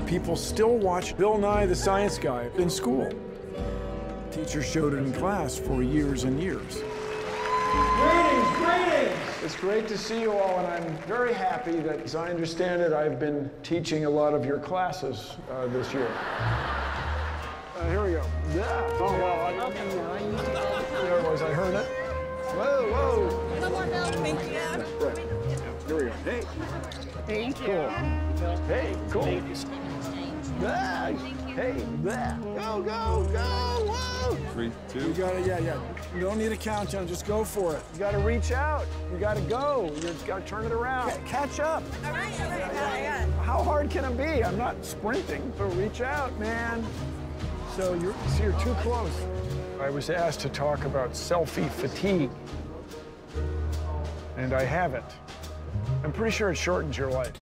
People still watch Bill Nye the Science Guy in school. Teachers showed it in class for years and years. Greetings, greetings! It's great to see you all, and I'm very happy that, as I understand it, I've been teaching a lot of your classes this year. Here we go. Yeah. Oh, well, there it was. I heard it. Whoa, whoa. One more, Bill. Thank you. Right. Here we go. Hey. Thank you. Cool. Hey, cool. Hey, go, go, go, whoa! 3, 2. You got it, yeah. You don't need a countdown, just go for it. You gotta reach out. You gotta go. You gotta turn it around. Catch up. All right. I got it. How hard can it be? I'm not sprinting, so reach out, man. So you're too close. I was asked to talk about selfie fatigue, and I haven't. I'm pretty sure it shortens your life.